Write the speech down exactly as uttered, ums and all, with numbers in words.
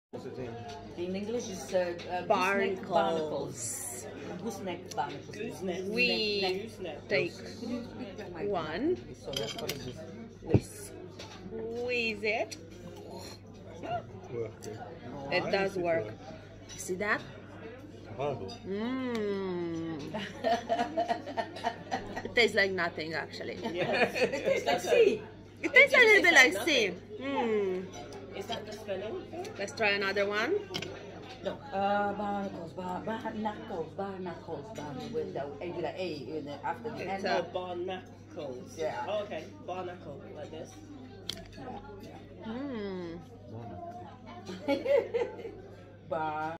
What's it in? In English, it's uh, uh, barnacles. barnacles. Gooseneck barnacles. Gooseneck. We Gooseneck. take one. So that's what it is. We squeeze it. Working. It does work. See that? Horrible. Mmm. It tastes like nothing, actually. Yes. It tastes like sea. It tastes a little bit like nothing. sea. Mmm. Is that the spelling? Let's try another one. No, uh, barnacles, bar, barnacles, barnacles, barnacles, with the A, with the A in the, after the It's end. a- Oh, barnacles. Yeah. Oh, okay. Barnacle, like this. Mmm. Bar.